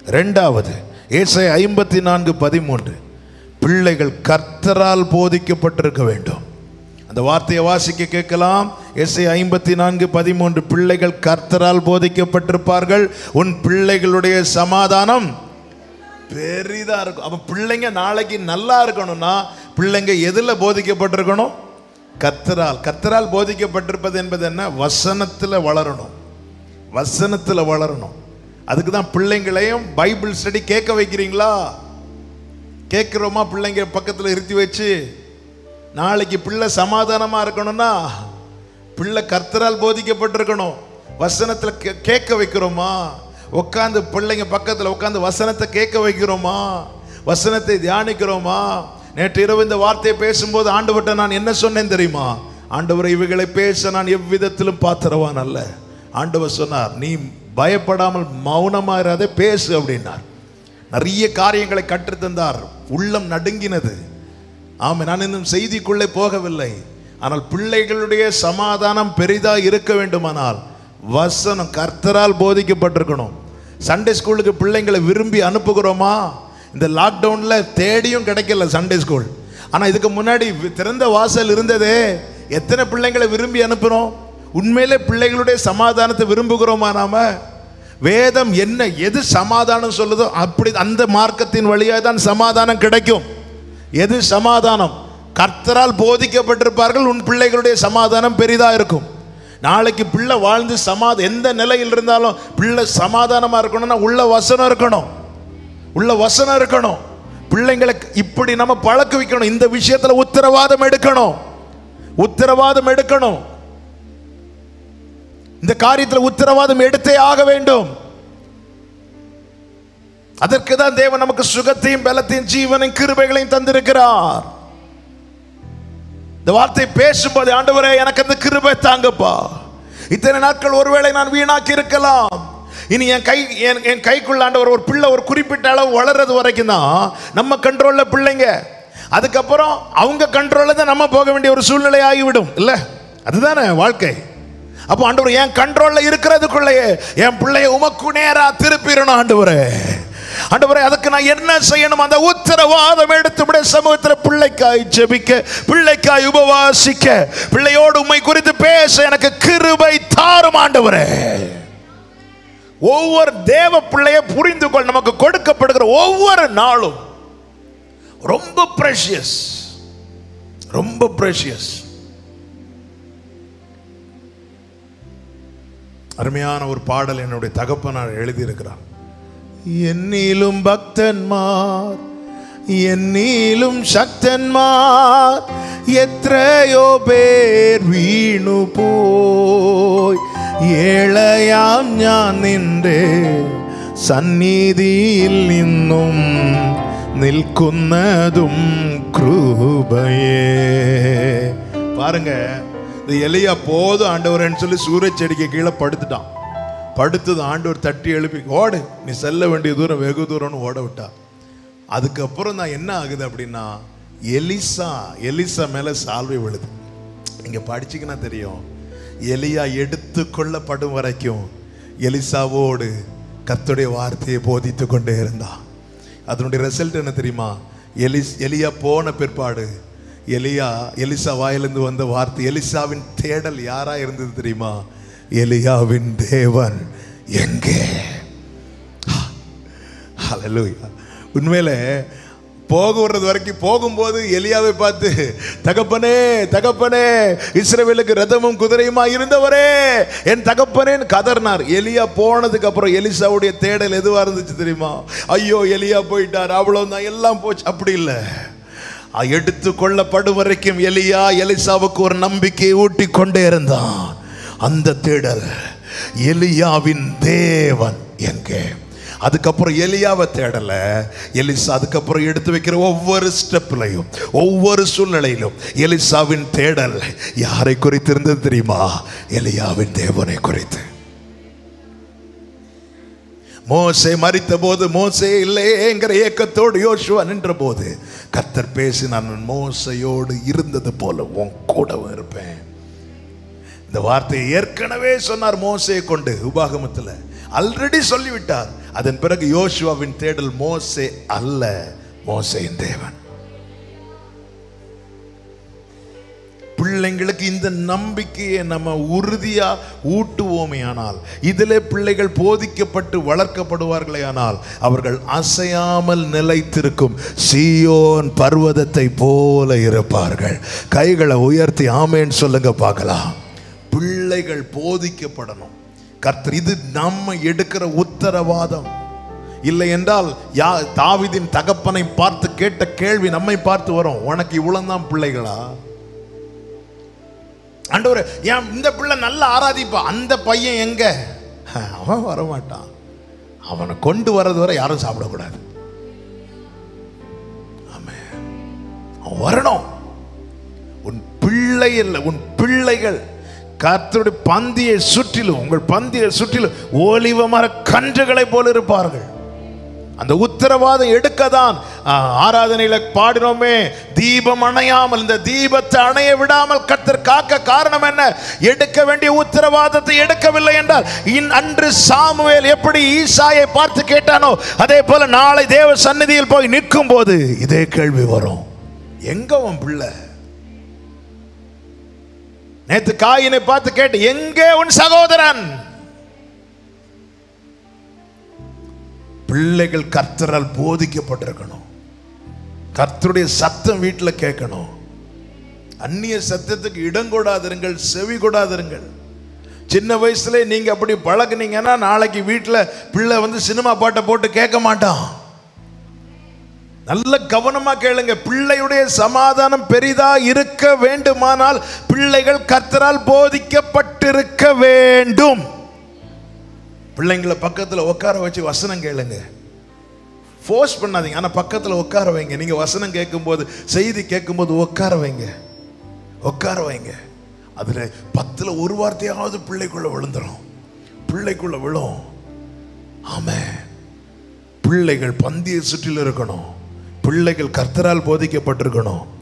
இரண்டாவது ஏசாயா 54:13, பிள்ளைகள் கர்த்தரால் போதிக்கப்பட்டிருக்க வேண்டும். அந்த வார்த்தையை வாசிக்க கேட்கலாம். ஏசாயா 54:13, பிள்ளைகள் கர்த்தரால் போதிக்கப்பட்டிருப்பார்கள், உன் பிள்ளைகளுடைய சமாதானம் பெரிதா இருக்கும். அப்ப பிள்ளைங்க நாளைக்கு நல்லா இருக்கணும்னா பிள்ளைங்க எதுல போதிக்கப்பட்டிருக்கணும்? கர்த்தரால். கர்த்தரால் போதிக்கப்பட்டிருப்பது என்பது என்ன? வசனத்துல வளரணும், வசனத்துல வளரணும். அதுக்கு தான் பிள்ளைங்களையும் பைபிள் ஸ்டடி கேட்க வைக்கிறீங்களா? கேட்கிறோமா? பிள்ளைங்க பக்கத்தில் இருத்தி வச்சு நாளைக்கு பிள்ளை சமாதானமா இருக்கணும்னா பிள்ளை கர்த்தரால் போதிக்கப்பட்டிருக்கணும். வசனத்தில் கேட்க வைக்கிறோமா? உட்காந்து பிள்ளைங்க பக்கத்தில் உட்காந்து வசனத்தை கேட்க வைக்கிறோமா? வசனத்தை தியானிக்கிறோமா? நேற்று இரவு இந்த வார்த்தையை பேசும்போது ஆண்டவர்கிட்ட நான் என்ன சொன்னேன் தெரியுமா? ஆண்டவரை, இவைகளை பேச நான் எவ்விதத்திலும் பாத்திரவான் அல்ல. ஆண்டவர் சொன்னார், நீ பயப்படாமல் மௌனமா இராதே, பேசு அப்படின்னார். நிறைய காரியங்களை கற்றுத்தந்தார். உள்ளம் நடுங்கினது. ஆமாம், நான் இன்னும் செய்திக்குள்ளே போகவில்லை. ஆனால் பிள்ளைகளுடைய சமாதானம் பெரிதா இருக்க வேண்டுமானால் வசனம் கர்த்தரால் போதிக்கப்பட்டிருக்கணும். சண்டே ஸ்கூலுக்கு பிள்ளைங்களை விரும்பி அனுப்புகிறோமா? இந்த லாக்டவுன்ல தேடியும் கிடைக்கல சண்டே ஸ்கூல். ஆனால் இதுக்கு முன்னாடி திறந்த வாசல் இருந்ததே. எத்தனை பிள்ளைங்களை விரும்பி அனுப்புகிறோம்? உண்மையிலே பிள்ளைகளுடைய சமாதானத்தை விரும்புகிறோமா? நாம வேதம் என்ன எது சமாதானம் சொல்லுதோ அப்படி அந்த மார்க்கத்தின் வழியாக தான் சமாதானம் கிடைக்கும். எது சமாதானம்? கர்த்தரால் போதிக்கப்பட்டிருப்பார்கள், உன் பிள்ளைகளுடைய சமாதானம் பெரிதா இருக்கும். நாளைக்கு பிள்ளை வாழ்ந்து எந்த நிலையில் இருந்தாலும் பிள்ளை சமாதானமா இருக்கணும்னா உள்ள வசனம் இருக்கணும், உள்ள வசனம் இருக்கணும். பிள்ளைங்களை இப்படி நம்ம பழக்க வைக்கணும். இந்த விஷயத்துல உத்தரவாதம் எடுக்கணும், உத்தரவாதம் எடுக்கணும். இந்த காரியத்தில் உத்தரவாதம் எடுத்தே ஆக வேண்டும். அதற்கு தான் தேவன் நமக்கு சுகத்தையும் பலத்தையும் ஜீவனையும் கிருபைகளையும் தந்திருக்கிறார். இந்த வார்த்தை பேசும்போது, ஆண்டவரே எனக்கு அந்த கிருபை தாங்கப்பா. இத்தனை நாட்கள் ஒருவேளை நான் வீணாக்கி இருக்கலாம். இனி என் கைக்குள்ள ஆண்டவர் ஒரு பிள்ளை ஒரு குறிப்பிட்ட அளவு வளர்றது வரைக்கும் தான் நம்ம கண்ட்ரோல்ல பிள்ளைங்க. அதுக்கப்புறம் அவங்க கண்ட்ரோல்ல தான் நம்ம போக வேண்டிய ஒரு சூழ்நிலை ஆகிவிடும். இல்ல, அதுதானே வாழ்க்கை. அப்போ ஆண்டவர் என் கண்ட்ரோல்ல இருக்கிறதுக்குள்ளேயே என் பிள்ளைய உமக்கு நேரா திருப்பிடணும். ஆண்டவரே, ஆண்டவரே, அதுக்கு நான் என்ன செய்யணும்? அந்த உத்தரவாதம் எடுத்து சமூகத்தில் பிள்ளைக்காய் ஜெபிக்க, பிள்ளைக்காய் உபவாசிக்க, பிள்ளையோடு உம்மை குறித்து பேச எனக்கு கிருபை தாரும் ஆண்டவரே. ஒவ்வொரு தேவ பிள்ளையை புரிந்து கொள். நமக்கு கொடுக்கப்படுகிற ஒவ்வொரு நாளும் ரொம்ப பிரஷியஸ், ரொம்ப பிரஷியஸ். அருமையான ஒரு பாடல் என்னுடைய தகப்பனார் எழுதியிருக்கிறார். என்னிலும் பக்தன்மார், என்னிலும் சக்தன்மார், எத்தனையோ பேர் வீணு போய் ஏழையாம் ஞான் நின்றே சந்நிதியில் இன்னும் நிற்குன்னதும் கிருபையே. பாருங்க, இந்த எலியா போதும் ஆண்டவரேன்னு சொல்லி சூரஜ் செடிக்கு கீழே படுத்துட்டான். படுத்தது ஆண்டவர் தட்டி எழுப்பி, ஓடு, நீ செல்ல வேண்டிய தூரம் வெகு தூரம்னு ஓட விட்டா. அதுக்கப்புறம் தான் என்ன ஆகுது அப்படின்னா, எலிசா மேல சால்வை விழுது. இங்க படிச்சிங்கன்னா தெரியும். எலியா எடுத்துக்கொள்ளப்படும் வரைக்கும் எலிசாவோடு கர்த்தருடைய வார்த்தையை போதித்து கொண்டே இருந்தான். அதனுடைய ரிசல்ட் என்ன தெரியுமா? எலியா போன பிற்பாடு எலிசா வாயிலிருந்து வந்த வார்த்தை, எலிசாவின் தேடல் யாரா இருந்தது தெரியுமா? எலியாவின் தேவன் எங்கே? ஹல்லேலூயா. உண்மையிலே போகிறது வரைக்கும் போகும்போது எலியாவை பார்த்து, தகப்பனே தகப்பனே, இஸ்ரவேலுக்கு ரதமும் குதிரையுமா இருந்தவரே, என் தகப்பனேன்னு கதர்னார். எலியா போனதுக்கு அப்புறம் எலிசாவுடைய தேடல் எதுவா இருந்துச்சு தெரியுமா? ஐயோ எலியா போயிட்டார், அவ்வளவுதான், எல்லாம் போச்சு. அப்படி இல்லை. எடுத்து கொள்ளப்படும் வரைக்கும் எலிசாவுக்கு ஒரு நம்பிக்கையை ஊட்டி கொண்டே இருந்தான். அந்த தேடல், எலியாவின் தேவன் எங்கே? அதுக்கப்புறம் எலியாவை தேடல எலிசா. அதுக்கப்புறம் எடுத்து வைக்கிற ஒவ்வொரு ஸ்டெப்லையும், ஒவ்வொரு சூழ்நிலையிலும் எலிசாவின் தேடல் யாரை குறித்து இருந்தது தெரியுமா? எலியாவின் தேவனை குறித்து. மோசே மரித்த போது மோசே இல்லையேங்கிற ஏக்கத்தோடு யோசுவா நின்ற போது கர்த்தர் பேசி, நான் மோசையோடு இருந்தது போல உன் கூடவும் இருப்பேன். இந்த வார்த்தையை ஏற்கனவே சொன்னார் மோசையை கொண்டு. உபாகமத்தில் ஆல்ரெடி சொல்லிவிட்டார். அதன் பிறகு யோசுவாவின் தேடல் மோசே அல்ல, மோசேயின் தேவன். பிள்ளைங்களுக்கு இந்த நம்பிக்கையை நம்ம உறுதியா ஊட்டுவோமே ஆனால், இதிலே பிள்ளைகள் போதிக்கப்பட்டு வளர்க்கப்படுவார்களே ஆனால், அவர்கள் அசையாமல் நிலைத்திருக்கும் சீயோன் பர்வதத்தை போல இருப்பார்கள். கைகளை உயர்த்தி ஆமேன் சொல்லுங்க பார்க்கலாம். பிள்ளைகள் போதிக்கப்படணும். கர்த்தர், இது நம்ம எடுக்கிற உத்தரவாதம். இல்லை என்றால் தாவீதின் தகப்பனை பார்த்து கேட்ட கேள்வி நம்மை பார்த்து வரும், உனக்கு இவ்வளவுதான் பிள்ளைகளா? ஆண்டவரே, ஏன் இந்த பிள்ளை நல்லா ஆராதிப்பா, அந்த பையன் எங்க? அவன் வரமாட்டான். அவனை கொண்டு வர்றது வரை யாரும் சாப்பிடக்கூடாது. ஆமென். அவன் வரணும். உன் பிள்ளை இல்லை, உன் பிள்ளைகள் கர்த்தருடைய பந்தியை சுற்றிலும், உங்கள் பந்தியை சுற்றிலும் ஒலிவ மர கன்றுகளை போல இருப்பார்கள். அந்த உத்தரவாதம் எடுக்கதான் ஆராதனையில பாடினோமே, தீபம் அணையாமல், இந்த தீபத்தை அணைய விடாமல் கர்த்தர் காக்க காரணம் என்ன? எடுக்க வேண்டிய உத்தரவாதத்தை எடுக்கவில்லை என்றால், அன்று சாமுவேல் எப்படி ஈசாயை பார்த்து கேட்டானோ, அதே போல நாளை தேவ சந்நிதியில் போய் நிற்கும் போது இதே கேள்வி வரும், எங்க உன் பிள்ளை? நேத்து காயினை பார்த்து கேட்டு, எங்கே உன் சகோதரன்? பிள்ளைகள் கர்த்தரால் போதிக்கப்பட்டிருக்கணும். கர்த்தருடைய சத்தம் வீட்டில் கேட்கணும். அந்நிய சத்தத்துக்கு இடம் கொடாதிருங்கள், செவி கொடாதிருங்கள். சின்ன வயசுல நீங்க அப்படி பழகுனீங்கன்னா நாளைக்கு வீட்டில் பிள்ளை வந்து சினிமா பாட்டை போட்டு கேட்க மாட்டான். நல்ல கவனமா கேளுங்க. பிள்ளையுடைய சமாதானம் பெரிதா இருக்க வேண்டுமானால் பிள்ளைகள் கர்த்தரால் போதிக்கப்பட்டிருக்க வேண்டும். பிள்ளைங்களை பக்கத்தில் உட்கார வச்சு வசனம் கேளுங்க. ஃபோர்ஸ் பண்ணாதீங்க, ஆனால் பக்கத்தில் உட்கார வைங்க. நீங்கள் வசனம் கேட்கும்போது, செய்தி கேட்கும்போது உட்கார வைங்க, உட்கார வைங்க. அதில் 10ல் ஒரு வார்த்தையாவது பிள்ளைக்குள்ள விழுந்துடும், பிள்ளைக்குள்ள விழும். ஆமென். பிள்ளைகள் பந்தியை சுற்றில் இருக்கணும். பிள்ளைகள் கர்த்தரால் போதிக்கப்பட்டிருக்கணும்.